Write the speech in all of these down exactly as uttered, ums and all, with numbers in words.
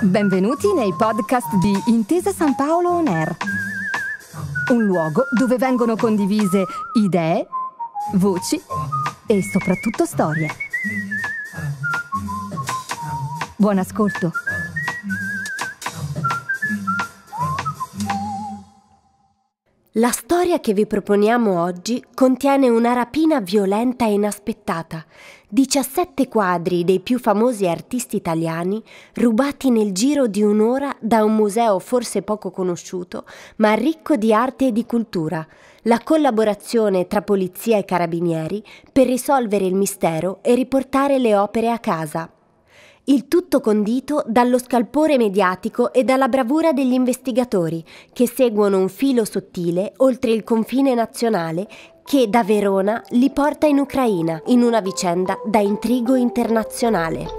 Benvenuti nei podcast di Intesa San Paolo On Air, un luogo dove vengono condivise idee, voci e soprattutto storie. Buon ascolto. La storia che vi proponiamo oggi contiene una rapina violenta e inaspettata. diciassette quadri dei più famosi artisti italiani rubati nel giro di un'ora da un museo forse poco conosciuto, ma ricco di arte e di cultura. La collaborazione tra polizia e carabinieri per risolvere il mistero e riportare le opere a casa. Il tutto condito dallo scalpore mediatico e dalla bravura degli investigatori, che seguono un filo sottile oltre il confine nazionale che da Verona li porta in Ucraina, in una vicenda da intrigo internazionale.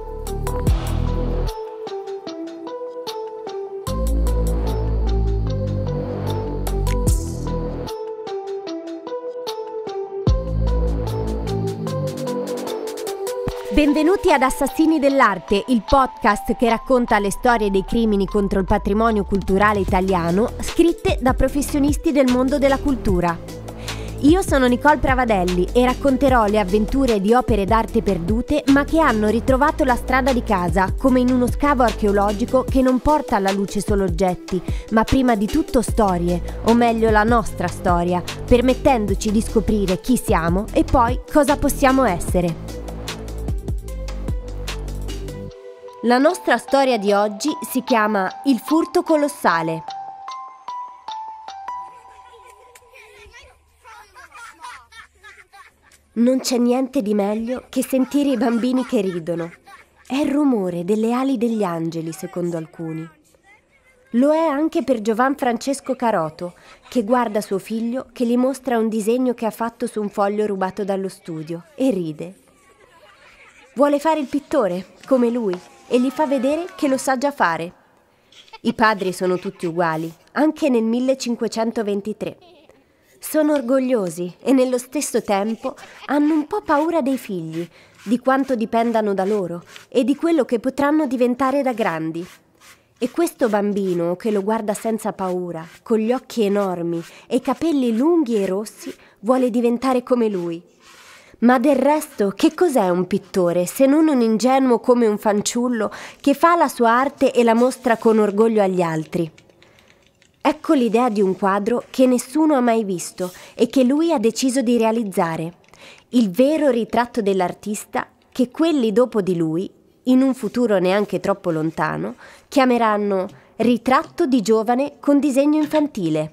Benvenuti ad Assassini dell'Arte, il podcast che racconta le storie dei crimini contro il patrimonio culturale italiano, scritte da professionisti del mondo della cultura. Io sono Nicole Pravadelli e racconterò le avventure di opere d'arte perdute ma che hanno ritrovato la strada di casa, come in uno scavo archeologico che non porta alla luce solo oggetti, ma prima di tutto storie, o meglio la nostra storia, permettendoci di scoprire chi siamo e poi cosa possiamo essere. La nostra storia di oggi si chiama Il furto colossale. Non c'è niente di meglio che sentire i bambini che ridono. È il rumore delle ali degli angeli, secondo alcuni. Lo è anche per Giovan Francesco Caroto, che guarda suo figlio che gli mostra un disegno che ha fatto su un foglio rubato dallo studio e ride. Vuole fare il pittore, come lui, e gli fa vedere che lo sa già fare. I padri sono tutti uguali, anche nel millecinquecentoventitré. Sono orgogliosi e nello stesso tempo hanno un po' paura dei figli, di quanto dipendano da loro e di quello che potranno diventare da grandi. E questo bambino che lo guarda senza paura, con gli occhi enormi e i capelli lunghi e rossi, vuole diventare come lui. Ma del resto, che cos'è un pittore se non un ingenuo come un fanciullo che fa la sua arte e la mostra con orgoglio agli altri? Ecco l'idea di un quadro che nessuno ha mai visto e che lui ha deciso di realizzare. Il vero ritratto dell'artista che quelli dopo di lui, in un futuro neanche troppo lontano, chiameranno ritratto di giovane con disegno infantile.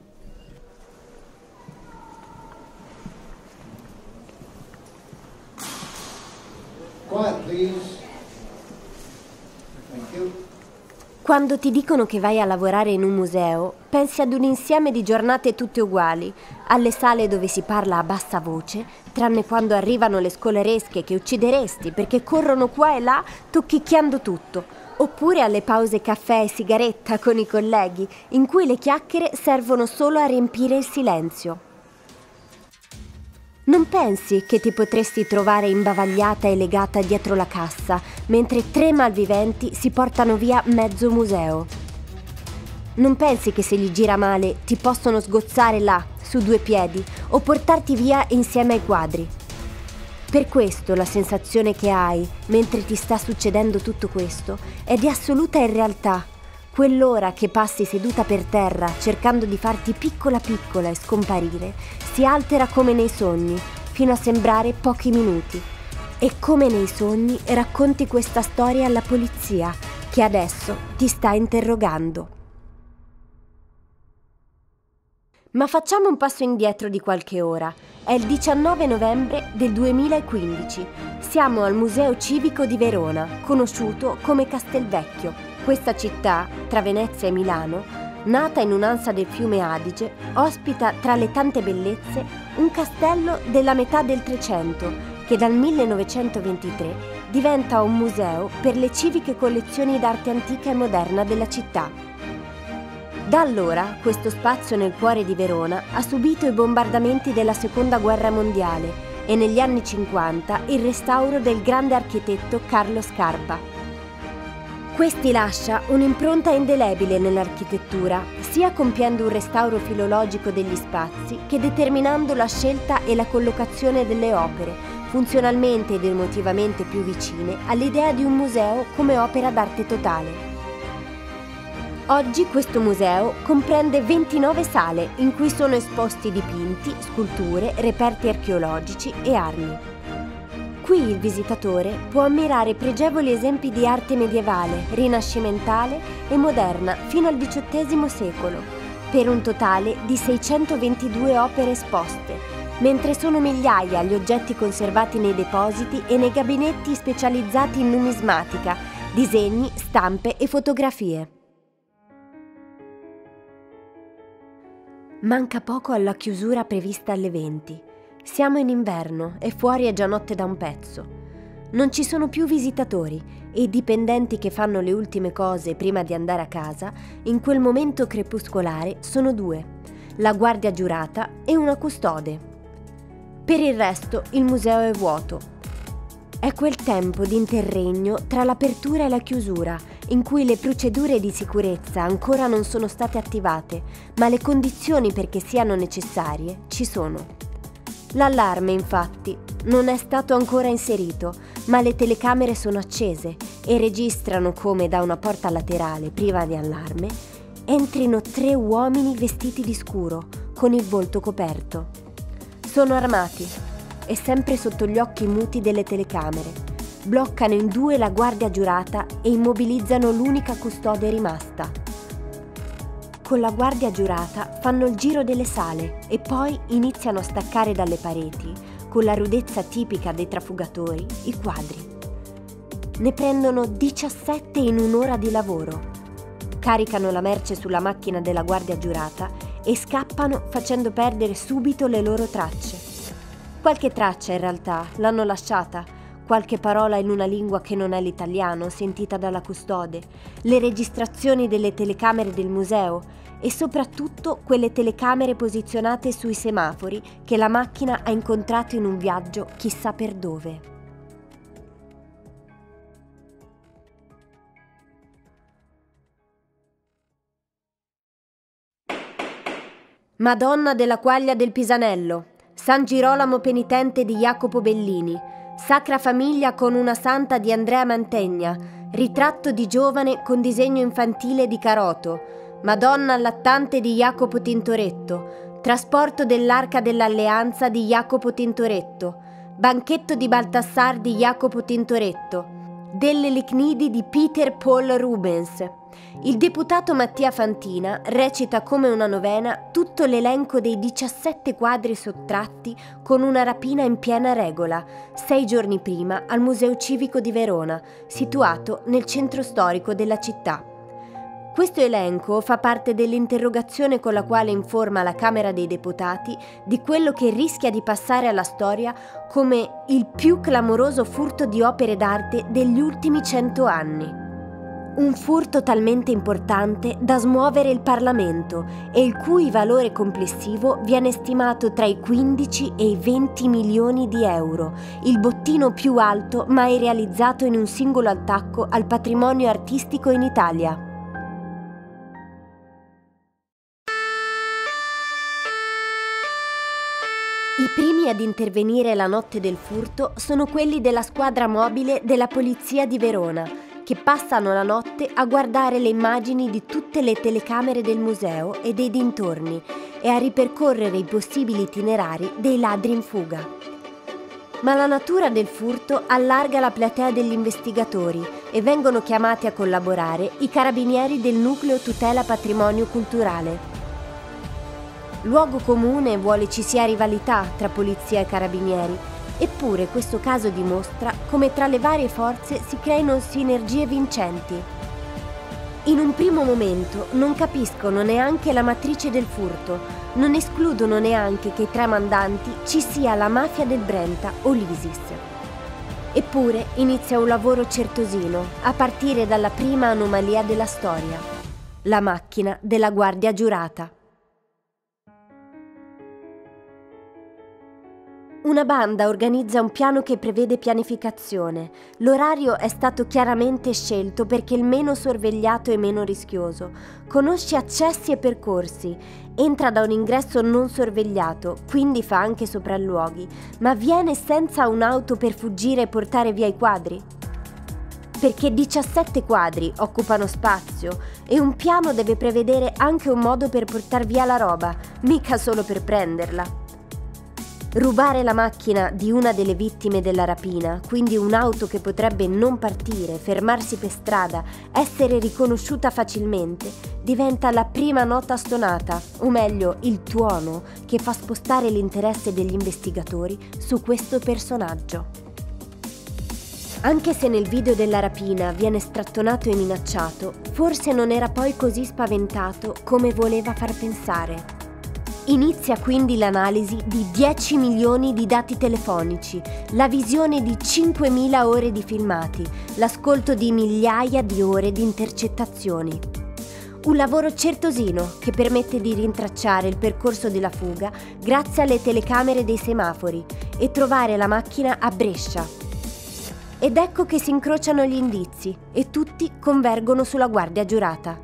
Quiet, please. Thank you. Quando ti dicono che vai a lavorare in un museo, pensi ad un insieme di giornate tutte uguali, alle sale dove si parla a bassa voce, tranne quando arrivano le scolaresche che uccideresti perché corrono qua e là tocchicchiando tutto, oppure alle pause caffè e sigaretta con i colleghi, in cui le chiacchiere servono solo a riempire il silenzio. Non pensi che ti potresti trovare imbavagliata e legata dietro la cassa, mentre tre malviventi si portano via mezzo museo? Non pensi che se gli gira male ti possono sgozzare là, su due piedi, o portarti via insieme ai quadri? Per questo la sensazione che hai, mentre ti sta succedendo tutto questo, è di assoluta irrealtà. Quell'ora che passi seduta per terra cercando di farti piccola piccola e scomparire si altera come nei sogni, fino a sembrare pochi minuti. E come nei sogni racconti questa storia alla polizia, che adesso ti sta interrogando. Ma facciamo un passo indietro di qualche ora. È il diciannove novembre del duemilaquindici. Siamo al Museo Civico di Verona, conosciuto come Castelvecchio. Questa città, tra Venezia e Milano, nata in un'ansa del fiume Adige, ospita tra le tante bellezze un castello della metà del Trecento che dal millenovecentoventitré diventa un museo per le civiche collezioni d'arte antica e moderna della città. Da allora questo spazio nel cuore di Verona ha subito i bombardamenti della Seconda Guerra Mondiale e negli anni cinquanta il restauro del grande architetto Carlo Scarpa. Questi lascia un'impronta indelebile nell'architettura, sia compiendo un restauro filologico degli spazi che determinando la scelta e la collocazione delle opere, funzionalmente ed emotivamente più vicine all'idea di un museo come opera d'arte totale. Oggi questo museo comprende ventinove sale in cui sono esposti dipinti, sculture, reperti archeologici e armi. Qui il visitatore può ammirare pregevoli esempi di arte medievale, rinascimentale e moderna fino al diciottesimo secolo, per un totale di seicentoventidue opere esposte, mentre sono migliaia gli oggetti conservati nei depositi e nei gabinetti specializzati in numismatica, disegni, stampe e fotografie. Manca poco alla chiusura prevista alle venti. Siamo in inverno e fuori è già notte da un pezzo. Non ci sono più visitatori e i dipendenti che fanno le ultime cose prima di andare a casa, in quel momento crepuscolare, sono due: la guardia giurata e una custode. Per il resto il museo è vuoto. È quel tempo di interregno tra l'apertura e la chiusura, in cui le procedure di sicurezza ancora non sono state attivate, ma le condizioni perché siano necessarie ci sono. L'allarme, infatti, non è stato ancora inserito, ma le telecamere sono accese e registrano come da una porta laterale, priva di allarme, entrino tre uomini vestiti di scuro, con il volto coperto. Sono armati e sempre sotto gli occhi muti delle telecamere. Bloccano in due la guardia giurata e immobilizzano l'unica custode rimasta. Con la guardia giurata fanno il giro delle sale e poi iniziano a staccare dalle pareti, con la rudezza tipica dei trafugatori, i quadri. Ne prendono diciassette in un'ora di lavoro. Caricano la merce sulla macchina della guardia giurata e scappano facendo perdere subito le loro tracce. Qualche traccia in realtà l'hanno lasciata, qualche parola in una lingua che non è l'italiano sentita dalla custode, le registrazioni delle telecamere del museo e soprattutto quelle telecamere posizionate sui semafori che la macchina ha incontrato in un viaggio chissà per dove. Madonna della Quaglia del Pisanello, San Girolamo Penitente di Jacopo Bellini, Sacra Famiglia con una Santa di Andrea Mantegna, Ritratto di giovane con disegno infantile di Caroto, Madonna allattante di Jacopo Tintoretto, Trasporto dell'Arca dell'Alleanza di Jacopo Tintoretto, Banchetto di Baltassar di Jacopo Tintoretto, Delle Licnidi di Peter Paul Rubens. Il deputato Mattia Fantina recita come una novena tutto l'elenco dei diciassette quadri sottratti con una rapina in piena regola, sei giorni prima al Museo Civico di Verona, situato nel centro storico della città. Questo elenco fa parte dell'interrogazione con la quale informa la Camera dei Deputati di quello che rischia di passare alla storia come il più clamoroso furto di opere d'arte degli ultimi cento anni. Un furto talmente importante da smuovere il Parlamento e il cui valore complessivo viene stimato tra i quindici e i venti milioni di euro, il bottino più alto mai realizzato in un singolo attacco al patrimonio artistico in Italia. I primi ad intervenire la notte del furto sono quelli della squadra mobile della Polizia di Verona, che passano la notte a guardare le immagini di tutte le telecamere del museo e dei dintorni e a ripercorrere i possibili itinerari dei ladri in fuga. Ma la natura del furto allarga la platea degli investigatori e vengono chiamati a collaborare i carabinieri del Nucleo Tutela Patrimonio Culturale. Luogo comune vuole ci sia rivalità tra polizia e carabinieri, eppure questo caso dimostra come tra le varie forze si creino sinergie vincenti. In un primo momento non capiscono neanche la matrice del furto, non escludono neanche che tra i mandanti ci sia la mafia del Brenta o l'ISIS. Eppure inizia un lavoro certosino, a partire dalla prima anomalia della storia, la macchina della guardia giurata. Una banda organizza un piano che prevede pianificazione. L'orario è stato chiaramente scelto perché è il meno sorvegliato e meno rischioso. Conosce accessi e percorsi. Entra da un ingresso non sorvegliato, quindi fa anche sopralluoghi, ma viene senza un'auto per fuggire e portare via i quadri? Perché diciassette quadri occupano spazio e un piano deve prevedere anche un modo per portar via la roba, mica solo per prenderla. Rubare la macchina di una delle vittime della rapina, quindi un'auto che potrebbe non partire, fermarsi per strada, essere riconosciuta facilmente, diventa la prima nota stonata, o meglio il tuono, che fa spostare l'interesse degli investigatori su questo personaggio. Anche se nel video della rapina viene strattonato e minacciato, forse non era poi così spaventato come voleva far pensare. Inizia quindi l'analisi di dieci milioni di dati telefonici, la visione di cinquemila ore di filmati, l'ascolto di migliaia di ore di intercettazioni. Un lavoro certosino che permette di rintracciare il percorso della fuga grazie alle telecamere dei semafori e trovare la macchina a Brescia. Ed ecco che si incrociano gli indizi e tutti convergono sulla guardia giurata.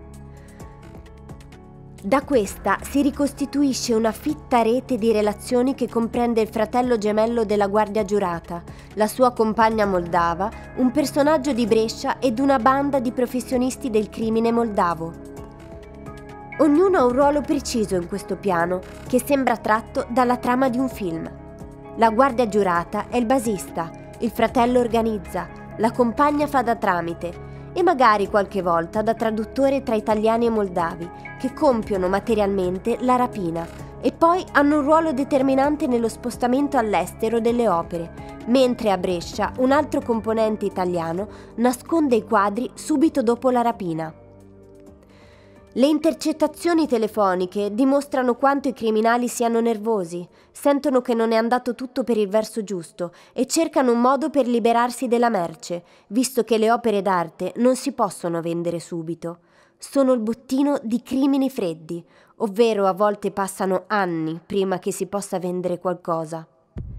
Da questa si ricostituisce una fitta rete di relazioni che comprende il fratello gemello della guardia giurata, la sua compagna moldava, un personaggio di Brescia ed una banda di professionisti del crimine moldavo. Ognuno ha un ruolo preciso in questo piano, che sembra tratto dalla trama di un film. La guardia giurata è il basista, il fratello organizza, la compagna fa da tramite e magari qualche volta da traduttore tra italiani e moldavi, che compiono materialmente la rapina e poi hanno un ruolo determinante nello spostamento all'estero delle opere, mentre a Brescia un altro componente italiano nasconde i quadri subito dopo la rapina. Le intercettazioni telefoniche dimostrano quanto i criminali siano nervosi, sentono che non è andato tutto per il verso giusto e cercano un modo per liberarsi della merce, visto che le opere d'arte non si possono vendere subito. Sono il bottino di crimini freddi, ovvero a volte passano anni prima che si possa vendere qualcosa.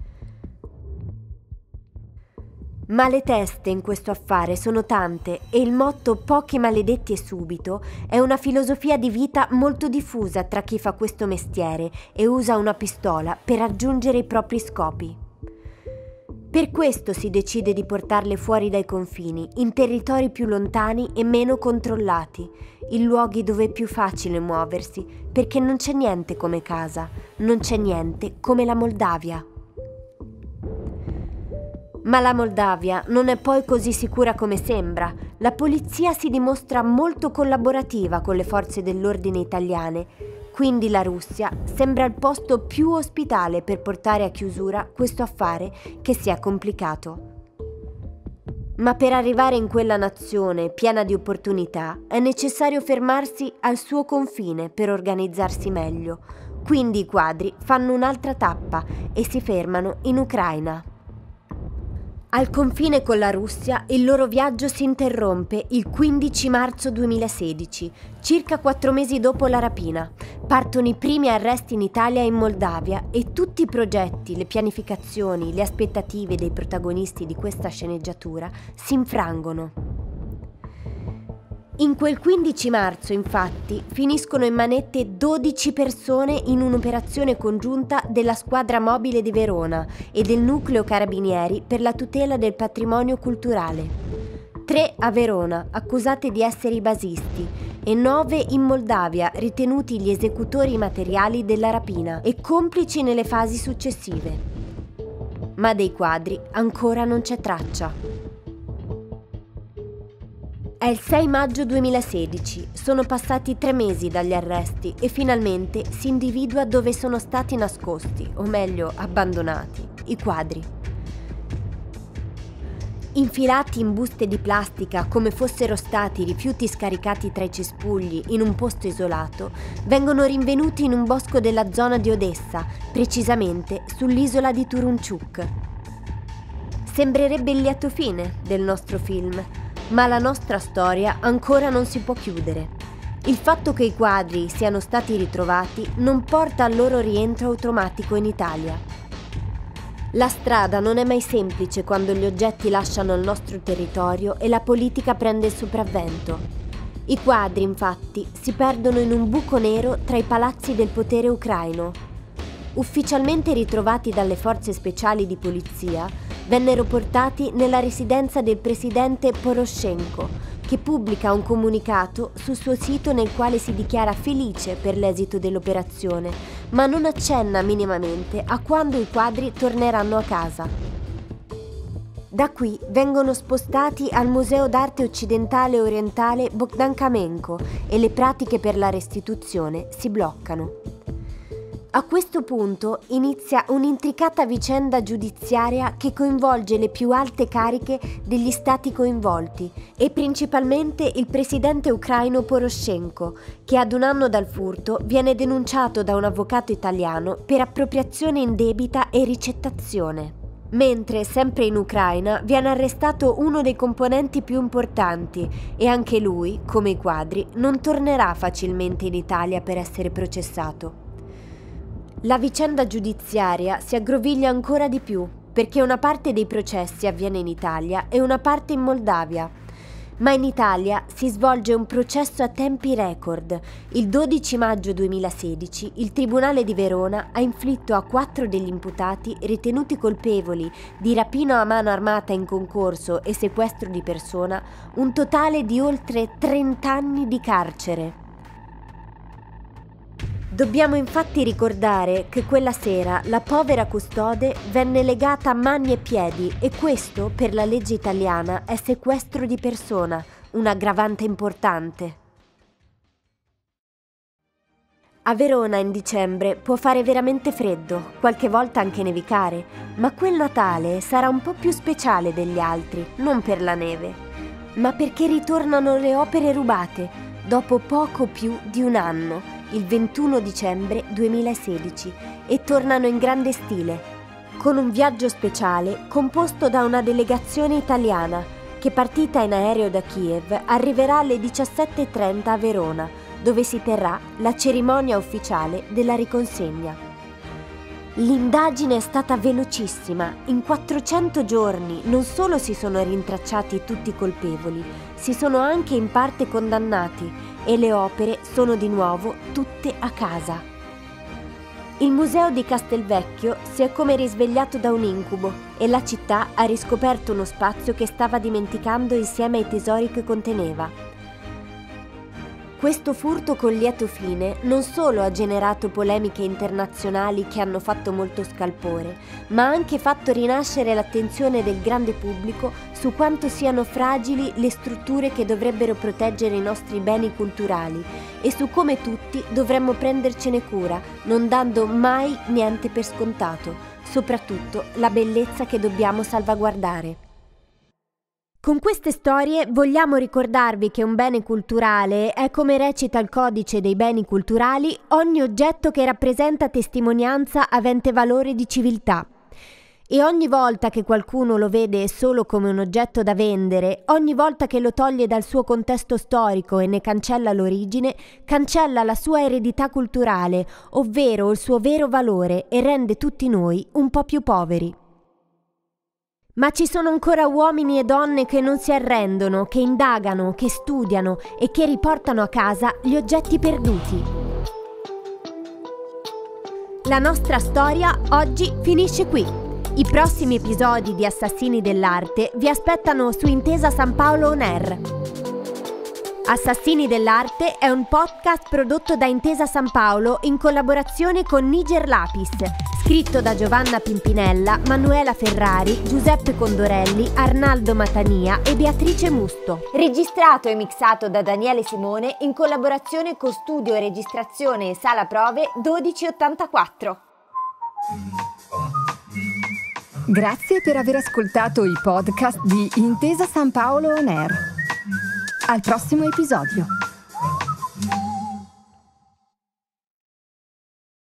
Ma le teste in questo affare sono tante e il motto "pochi maledetti e subito" è una filosofia di vita molto diffusa tra chi fa questo mestiere e usa una pistola per raggiungere i propri scopi. Per questo si decide di portarle fuori dai confini, in territori più lontani e meno controllati, in luoghi dove è più facile muoversi, perché non c'è niente come casa, non c'è niente come la Moldavia. Ma la Moldavia non è poi così sicura come sembra. La polizia si dimostra molto collaborativa con le forze dell'ordine italiane, quindi la Russia sembra il posto più ospitale per portare a chiusura questo affare che si è complicato. Ma per arrivare in quella nazione piena di opportunità è necessario fermarsi al suo confine per organizzarsi meglio. Quindi i quadri fanno un'altra tappa e si fermano in Ucraina. Al confine con la Russia il loro viaggio si interrompe il quindici marzo duemilasedici, circa quattro mesi dopo la rapina. Partono i primi arresti in Italia e in Moldavia e tutti i progetti, le pianificazioni, le aspettative dei protagonisti di questa sceneggiatura si infrangono. In quel quindici marzo, infatti, finiscono in manette dodici persone in un'operazione congiunta della Squadra Mobile di Verona e del Nucleo Carabinieri per la tutela del patrimonio culturale. Tre a Verona, accusate di essere i basisti, e nove in Moldavia, ritenuti gli esecutori materiali della rapina e complici nelle fasi successive. Ma dei quadri ancora non c'è traccia. È il sei maggio duemilasedici, sono passati tre mesi dagli arresti e finalmente si individua dove sono stati nascosti, o meglio abbandonati, i quadri. Infilati in buste di plastica come fossero stati rifiuti scaricati tra i cespugli in un posto isolato, vengono rinvenuti in un bosco della zona di Odessa, precisamente sull'isola di Turunchuk. Sembrerebbe il lieto fine del nostro film, ma la nostra storia ancora non si può chiudere. Il fatto che i quadri siano stati ritrovati non porta al loro rientro automatico in Italia. La strada non è mai semplice quando gli oggetti lasciano il nostro territorio e la politica prende il sopravvento. I quadri, infatti, si perdono in un buco nero tra i palazzi del potere ucraino. Ufficialmente ritrovati dalle forze speciali di polizia, vennero portati nella residenza del presidente Poroshenko, che pubblica un comunicato sul suo sito nel quale si dichiara felice per l'esito dell'operazione, ma non accenna minimamente a quando i quadri torneranno a casa. Da qui vengono spostati al Museo d'Arte Occidentale e Orientale Bogdan Kamenko e le pratiche per la restituzione si bloccano. A questo punto inizia un'intricata vicenda giudiziaria che coinvolge le più alte cariche degli stati coinvolti e principalmente il presidente ucraino Poroshenko, che ad un anno dal furto viene denunciato da un avvocato italiano per appropriazione indebita e ricettazione. Mentre, sempre in Ucraina, viene arrestato uno dei componenti più importanti e anche lui, come i quadri, non tornerà facilmente in Italia per essere processato. La vicenda giudiziaria si aggroviglia ancora di più perché una parte dei processi avviene in Italia e una parte in Moldavia. Ma in Italia si svolge un processo a tempi record. Il dodici maggio duemilasedici il Tribunale di Verona ha inflitto a quattro degli imputati ritenuti colpevoli di rapina a mano armata in concorso e sequestro di persona un totale di oltre trenta anni di carcere. Dobbiamo infatti ricordare che quella sera la povera custode venne legata a mani e piedi e questo, per la legge italiana, è sequestro di persona, un'aggravante importante. A Verona in dicembre può fare veramente freddo, qualche volta anche nevicare, ma quel Natale sarà un po' più speciale degli altri, non per la neve, ma perché ritornano le opere rubate dopo poco più di un anno, il ventuno dicembre duemilasedici, e tornano in grande stile, con un viaggio speciale composto da una delegazione italiana che, partita in aereo da Kiev, arriverà alle diciassette e trenta a Verona, dove si terrà la cerimonia ufficiale della riconsegna. L'indagine è stata velocissima. In quattrocento giorni non solo si sono rintracciati tutti i colpevoli, si sono anche in parte condannati e le opere sono di nuovo tutte a casa. Il museo di Castelvecchio si è come risvegliato da un incubo e la città ha riscoperto uno spazio che stava dimenticando insieme ai tesori che conteneva. Questo furto con lieto fine non solo ha generato polemiche internazionali che hanno fatto molto scalpore, ma ha anche fatto rinascere l'attenzione del grande pubblico su quanto siano fragili le strutture che dovrebbero proteggere i nostri beni culturali e su come tutti dovremmo prendercene cura, non dando mai niente per scontato, soprattutto la bellezza che dobbiamo salvaguardare. Con queste storie vogliamo ricordarvi che un bene culturale è, come recita il codice dei beni culturali, ogni oggetto che rappresenta testimonianza avente valore di civiltà. E ogni volta che qualcuno lo vede solo come un oggetto da vendere, ogni volta che lo toglie dal suo contesto storico e ne cancella l'origine, cancella la sua eredità culturale, ovvero il suo vero valore, e rende tutti noi un po' più poveri. Ma ci sono ancora uomini e donne che non si arrendono, che indagano, che studiano e che riportano a casa gli oggetti perduti. La nostra storia oggi finisce qui. I prossimi episodi di Assassini dell'Arte vi aspettano su Intesa San Paolo On Air. Assassini dell'Arte è un podcast prodotto da Intesa San Paolo in collaborazione con Niger Lapis, scritto da Giovanna Pimpinella, Manuela Ferrari, Giuseppe Condorelli, Arnaldo Matania e Beatrice Musto. Registrato e mixato da Daniele Simone in collaborazione con Studio Registrazione e Sala Prove dodici ottantaquattro. Grazie per aver ascoltato i podcast di Intesa San Paolo On Air. Al prossimo episodio.